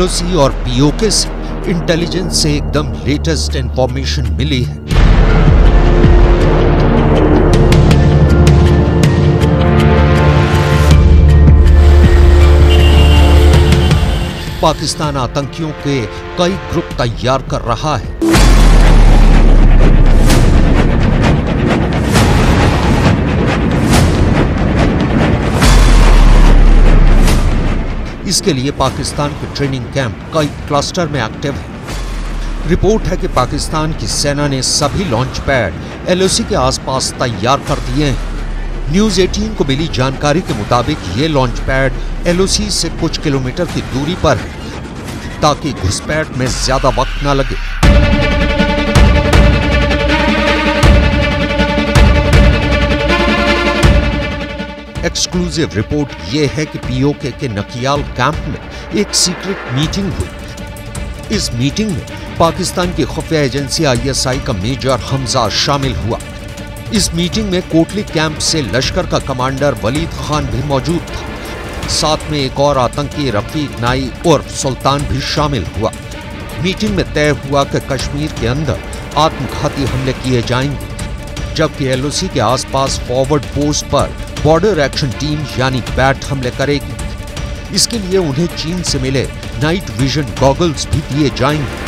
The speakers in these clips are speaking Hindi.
एलओसी और पीओके से इंटेलिजेंस से एकदम लेटेस्ट इंफॉर्मेशन मिली है। पाकिस्तान आतंकियों के कई ग्रुप तैयार कर रहा है। इसके लिए पाकिस्तान के ट्रेनिंग कैंप कई क्लस्टर में एक्टिव है। रिपोर्ट है कि पाकिस्तान की सेना ने सभी लॉन्च पैड एलओसी के आसपास तैयार कर दिए हैं। न्यूज 18 को मिली जानकारी के मुताबिक ये लॉन्च पैड एलओसी से कुछ किलोमीटर की दूरी पर है ताकि घुसपैठ में ज्यादा वक्त न लगे। एक्सक्लूसिव रिपोर्ट यह है कि पीओके के नकियाल कैंप में एक सीक्रेट मीटिंग हुई। इस मीटिंग में पाकिस्तान की खुफिया एजेंसी आईएसआई का मेजर हमजा शामिल हुआ। इस मीटिंग में कोटली कैंप से लश्कर का कमांडर वलीद खान भी मौजूद था। साथ में एक और आतंकी रफीक नाई और सुल्तान भी शामिल हुआ। मीटिंग में तय हुआ कि कश्मीर के अंदर आत्मघाती हमले किए जाएंगे, जबकि एलओसी के आसपास फॉरवर्ड पोस्ट पर बॉर्डर एक्शन टीम यानी बैट हमले करेगी। इसके लिए उन्हें चीन से मिले नाइट विजन गॉगल्स भी दिए जाएंगे।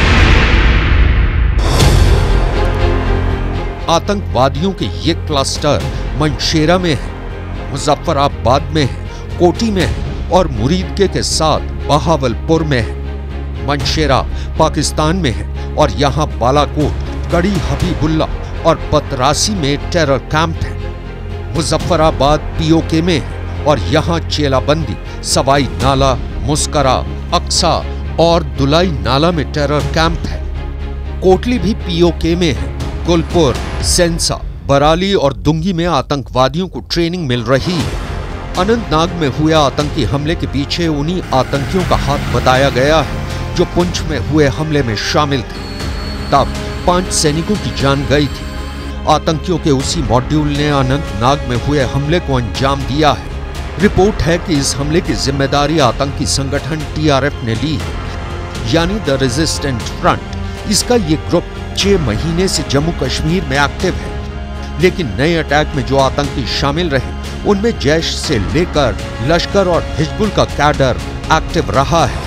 आतंकवादियों के ये क्लस्टर मंशेरा में है, मुजफ्फराबाद में है, कोटी में है और मुरीदके के साथ बहावलपुर में है। मंशेरा पाकिस्तान में है और यहाँ बालाकोट, गड़ी हबीबुल्ला और बतरासी में टेरर कैंप है। मुजफ्फराबाद पीओके में है और यहाँ चेलाबंदी, सवाई नाला, मुस्करा, अक्सा और दुलाई नाला में टेरर कैंप है। कोटली भी पीओके में है। गुलपुर, सेंसा, बराली और दुंगी में आतंकवादियों को ट्रेनिंग मिल रही है। अनंतनाग में हुए आतंकी हमले के पीछे उन्हीं आतंकियों का हाथ बताया गया है जो पुंछ में हुए हमले में शामिल थे। तब 5 सैनिकों की जान गई थी। आतंकियों के उसी मॉड्यूल ने अनंतनाग में हुए हमले को अंजाम दिया है। रिपोर्ट है कि इस हमले की जिम्मेदारी आतंकी संगठन टीआरएफ ने ली है, यानी द रेजिस्टेंट फ्रंट। इसका ये ग्रुप 6 महीने से जम्मू कश्मीर में एक्टिव है, लेकिन नए अटैक में जो आतंकी शामिल रहे उनमें जैश से लेकर लश्कर और हिजबुल का कैडर एक्टिव रहा है।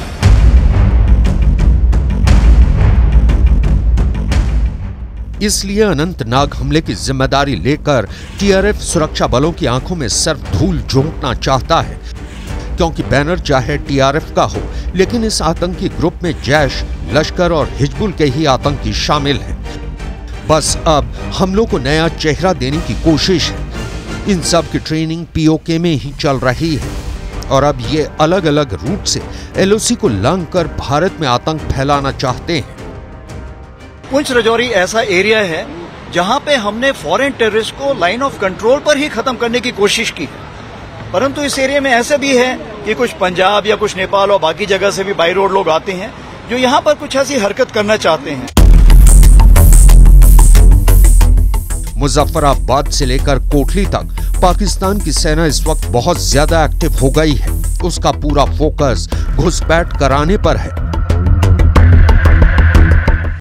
इसलिए अनंतनाग हमले की जिम्मेदारी लेकर टीआरएफ सुरक्षा बलों की आंखों में सिर्फ धूल झोंकना चाहता है, क्योंकि बैनर चाहे टीआरएफ का हो, लेकिन इस आतंकी ग्रुप में जैश, लश्कर और हिजबुल के ही आतंकी शामिल हैं। बस अब हमलों को नया चेहरा देने की कोशिश है। इन सब की ट्रेनिंग पीओके में ही चल रही है और अब ये अलग अलग रूट से एलओसी को लांघकर भारत में आतंक फैलाना चाहते हैं। पुंछ राजौरी ऐसा एरिया है जहां पे हमने फॉरेन टेररिस्ट को लाइन ऑफ कंट्रोल पर ही खत्म करने की कोशिश की है, परंतु इस एरिया में ऐसा भी है कि कुछ पंजाब या कुछ नेपाल और बाकी जगह से भी बाई रोड लोग आते हैं जो यहाँ पर कुछ ऐसी हरकत करना चाहते हैं। मुजफ्फराबाद से लेकर कोटली तक पाकिस्तान की सेना इस वक्त बहुत ज्यादा एक्टिव हो गई है। उसका पूरा फोकस घुसपैठ कराने पर है।